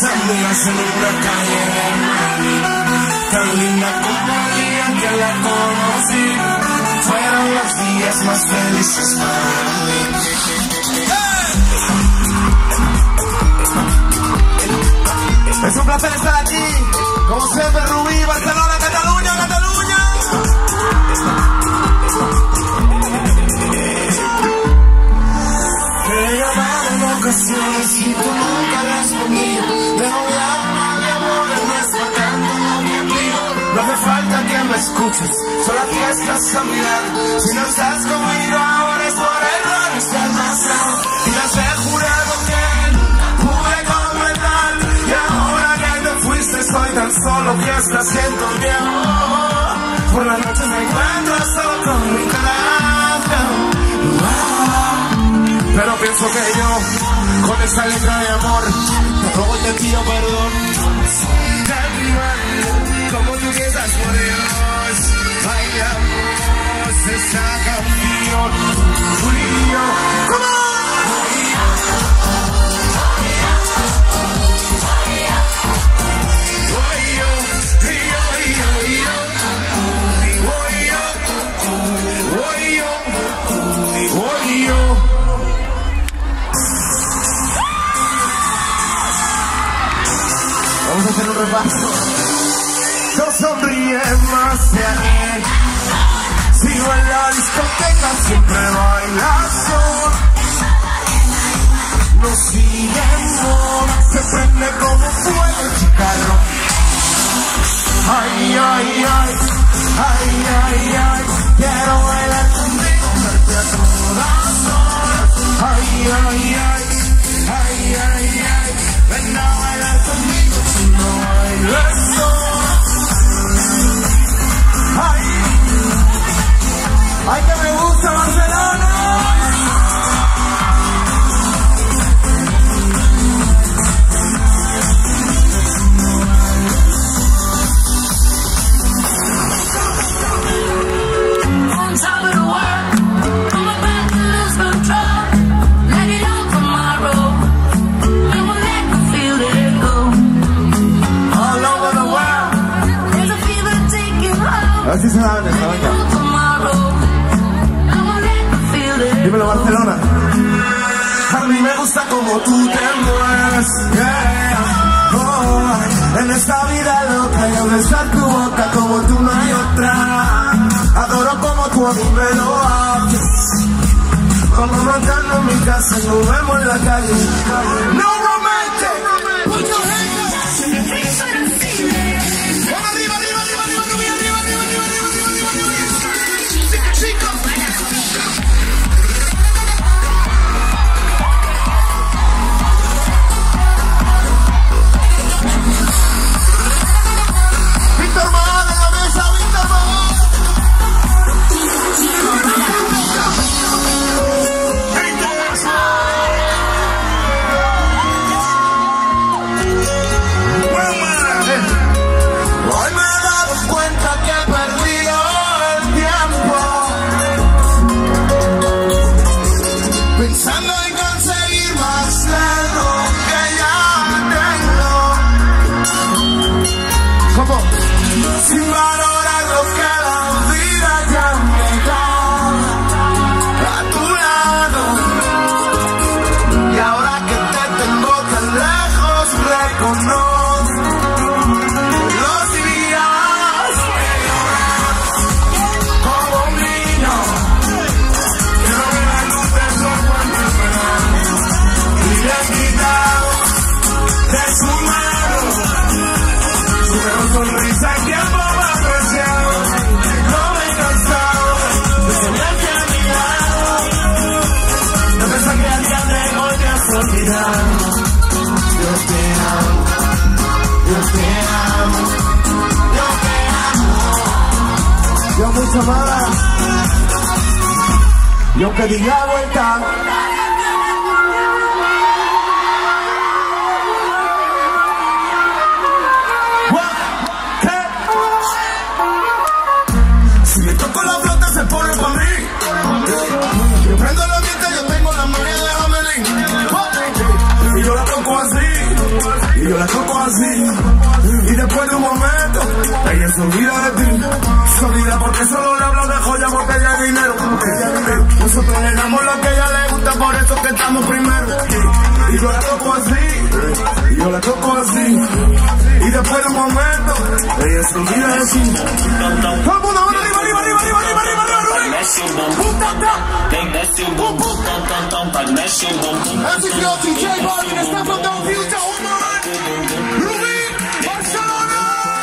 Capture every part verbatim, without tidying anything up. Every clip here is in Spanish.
amigas en una calle de Madrid, tan linda como el día que la conocí. Fueron los días más felices para mí. Es un placer estar aquí, como siempre, Rubí, Barcelona, Cataluña, Cataluña. Te he llamado en ocasiones y tú nunca respondido. De noviarme de amores no es bacano lo que pido. No hace falta que me escuches, solo aquí estás a mi lado. Si no estás conmigo ahora es por error estar más lejos. Y les he jurado que nunca pude completar. Y ahora que te fuiste estoy tan solo que hasta siento miedo. Por la noche me encuentro solo con mi corazón. Pero pienso que yo, con esta letra de amor, te robo y te pido perdón. Tan mal como tú piensas por Dios, bailamos esta canción. Tú y yo, ¿cómo? Vamos a hacer un repaso. No sonríe más de ayer. Sigo en la discoteca, siempre bailas sol. No sigue amor, se prende como fuego el chicarro. Ay, ay, ay, ay, ay, ay. Quiero bailar contigo, verte a todas horas. Ay, ay, ay, ay, ay, ay. Ven a bailar conmigo. No hay razón. Ay, ay que me gusta Barcelona. On top of the world, I'm about to lose control. Let it all tomorrow. We will let me feel it go. All over the world, there's a fever taking hold. Así se habla, venga. Dímelo, Barcelona. A mí me gusta como tú te mueves, yeah. Oh, en esta vida loca yo besar tu boca como tú no hay otra. Adoro como tú a mí me lo haces. Como montando en mi casa y nos vemos en la calle. No romantic. Put your hands up. Vamos arriba, arriba, arriba, arriba, arriba, arriba, arriba, arriba, arriba, arriba, arriba, arriba. Chicos. Víctor Magal en la mesa, Víctor Magal. Hoy me he dado cuenta que he perdido el tiempo pensando en conseguir más de lo que ya tengo. ¿Cómo? Sin valorar lo que la vida ya me da a tu lado. Y ahora que te tengo tan lejos, reconozco los días que llorar como un niño que no ve la luz de su cuerpo esperando. Y le he quitado de su mano su mejor sonrisa y tiempo más preciado. No me he cansado de tenerte a mi lado. No pensar que al día de hoy te has olvidado. Yo te amo, yo te amo, yo te amo. Yo mucho más. Y aunque diga vuelta. Si me toco la flota se pone pa' mí. Yo prendo la dieta, yo tengo la María de Amelín. Y yo la toco así. Y yo la toco se olvida de ti. Se olvida porque solo le hablo de joya, botella y dinero. Nosotros le damos lo que a ella le gusta, por eso que estamos primero. Y yo la toco así, y yo la toco así. Y después de un momento, ella se olvida de sí. Todo el mundo, arriba, arriba, arriba, arriba, arriba, arriba, arriba, arriba. As if you're D J Balvin, está from Don Future, Rubí, Barcelona.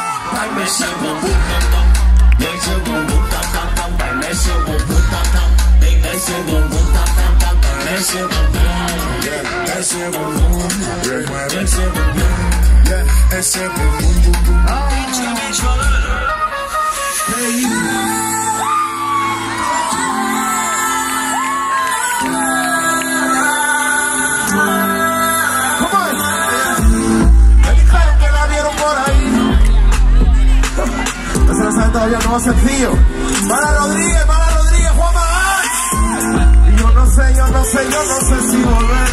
Todavía no es sencillo. Para Rodríguez, para Rodríguez, Juan Magán. Y yo no sé, yo no sé, yo no sé si volver.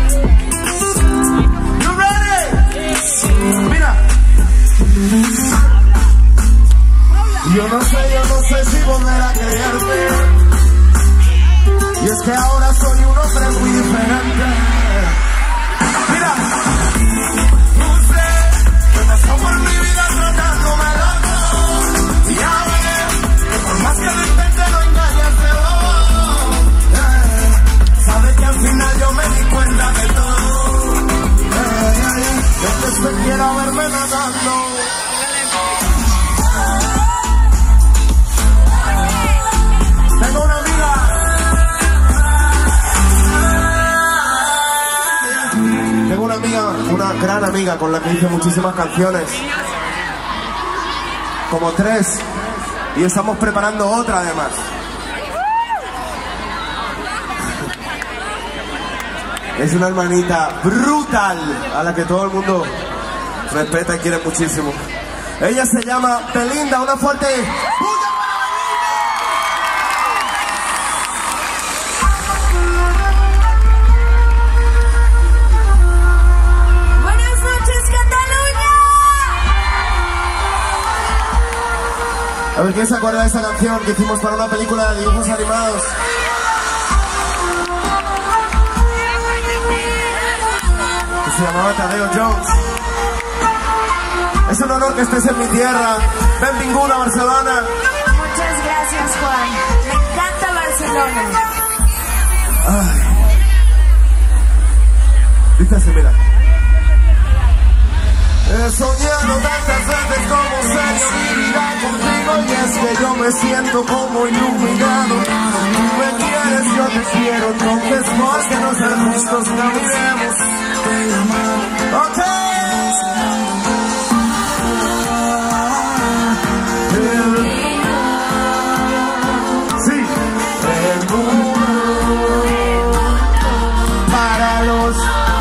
You ready? Mira. Yo no sé, yo no sé si volver a quererte. Y es que ahora soy un hombre muy diferente. Mira. No sé, me pasó por mi vida tratándome loco. Y ya ves, que por más que lo intente no engañas de vos. Eh, sabes que al final yo me di cuenta de todo. Eh, eh, eh, después te quiero verme nadando. Tengo una amiga. Tengo una amiga, una gran amiga con la que hice muchísimas canciones. Como tres, y estamos preparando otra además. Es una hermanita brutal a la que todo el mundo respeta y quiere muchísimo. Ella se llama Belinda, una fuerte puta Buenas noches, Cataluña. A ver, ¿quién se acuerda de esa canción que hicimos para una película de dibujos animados? Que se llamaba Tadeo Jones. Es un honor que estés en mi tierra. Benvingut a Barcelona. Muchas gracias, Juan. Me encanta Barcelona. Ay. Dice así, mira. He soñado tantas veces como sería mi vida contigo. Y es que yo me siento como iluminado. Tú me quieres, yo te quiero. Entonces, ¿por qué no ser justos? Caminemos. Ok. Sí. El mundo para los.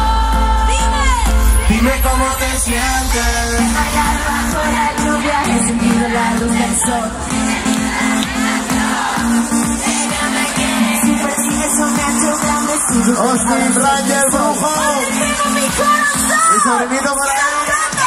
Dime cómo te sientes. Bailar bajo la lluvia, he sentido la luz del sol. Ella me quiere. Si persigues soñando grande, sigo. Austin Raya el brujo. Tengo mi corazón. Mi sobrinito para él.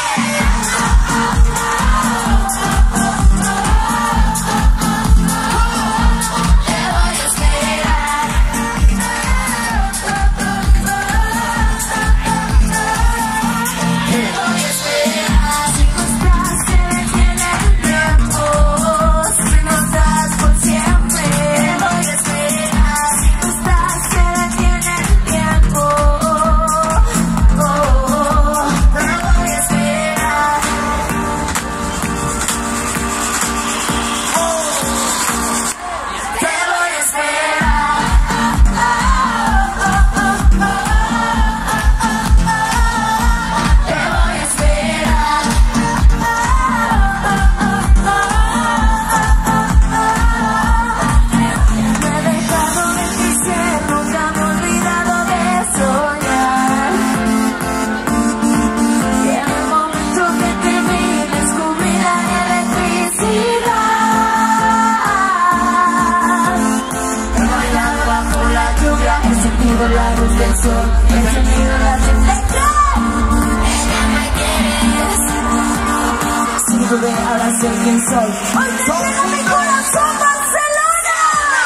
La luz del sol, he sentido la tempestad. Ella me quiere. Sigo pude, ahora sé quién soy. Hoy te llena mi corazón, Barcelona.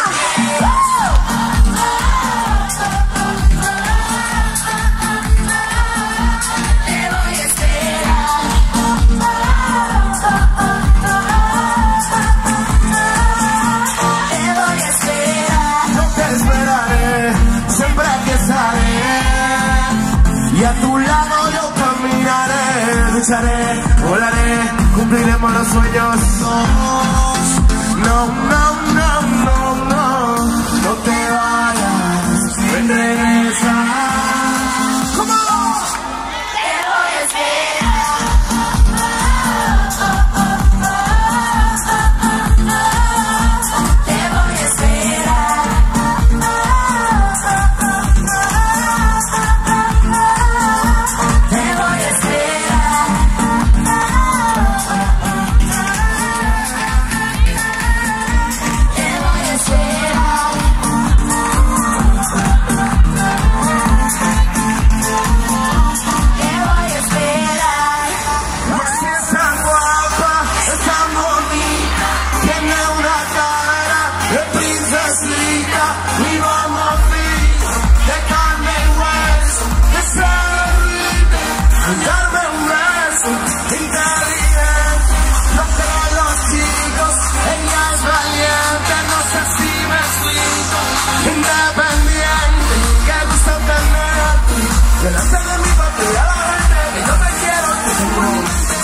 Te voy a esperar. Te voy a esperar. Yo te esperaré, siempre que estaré. Y a tu lado yo caminaré, lucharé, volaré, cumpliremos los sueños. No, no, no, no, no, no te vayas, ven, regresa. Come on. Te voy a esperar. Te voy a esperar. Te voy a esperar. Te voy a esperar. Te voy a esperar. Porque es tan guapa, es tan bonita, tiene una cara de princesita. Mi mamá fija, de carne y hueso, de cerrita, darme un beso, inteligente, no creo en los chicos, ella es valiente, no sé si me explico, independiente, que gusta tenerte, delante de mi patria la gente, que yo te quiero, te quiero.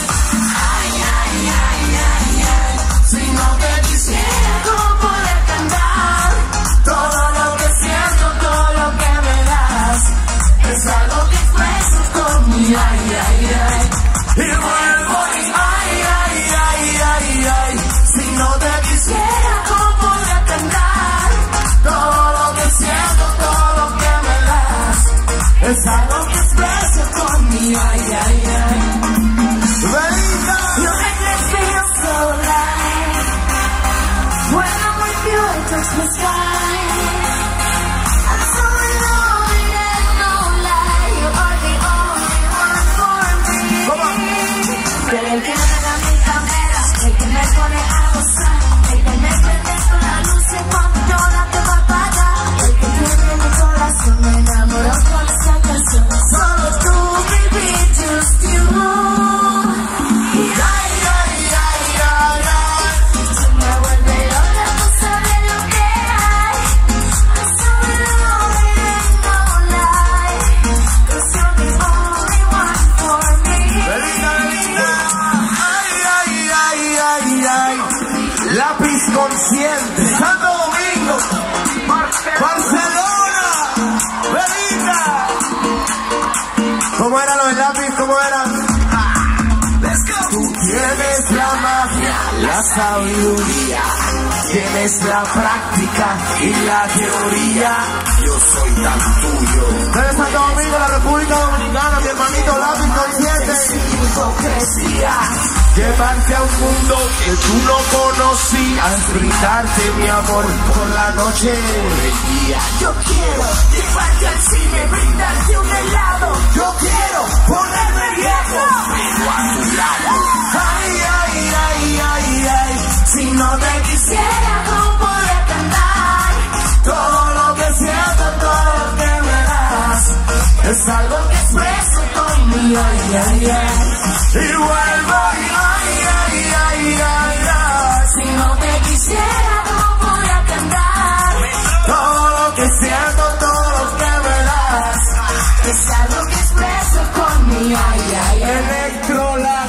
Si no te quisiera, ¿cómo poder cantar? Todo lo que siento, todo lo que me das, es algo que expreso con mi ay, ay, ay. Y vuelvo y ay, ay, ay, ay, ay. Si no te quisiera, ¿cómo poder cantar? Todo lo que siento, todo lo que me das, es algo que expreso con mi ay, ay, ay. Venga. You make me feel so alive. When I'm with you, I touch the sky. I'm so alone and no lie. You are the only one for me. Come on. Pero el que navega mi cámara, el que me pone a gozar, el que me prende con la luz cuando yo la tengo apagada, el que tiene mi corazón, me enamoró con esa canción. Solo tú, baby, just you. Y ay, ay, ay, ay, ay, se me vuelve loca, no sabe lo que hay. I'm so alone and no lie, 'cause you're the only one for me. Belinda, Belinda. Ay, ay, ay, ay, ay. Lápiz consciente. Santo Domingo. Barcelona. Belinda. ¿Cómo era lo del lápiz? ¿Cómo era? Tú tienes la magia, la sabiduría, tienes la práctica y la teoría. Yo soy tan tuyo. Desde Santo Domingo, la República Dominicana, mi hermanito Lápiz Consciente. Hipocresía. Llevarte a un mundo que tú no conocías, brindarte mi amor por la noche. Yo quiero llevarte al cine, brindarte un helado. Yo quiero ponerme viejo, pero a tu lado. Ay, ay, ay, ay, ay. Si no te quisiera, ¿cómo poder cantar? Todo lo que siento, todo lo que me das, Es algo que expreso con mi ay, ay, ay. y vuelvo y ay, ay, ay, ay, ay. Si no te quisiera, ¿cómo podría cantar? Todo lo que siento, todo lo que me das, Es algo que expreso con mi ay, ay, ay. Electrola.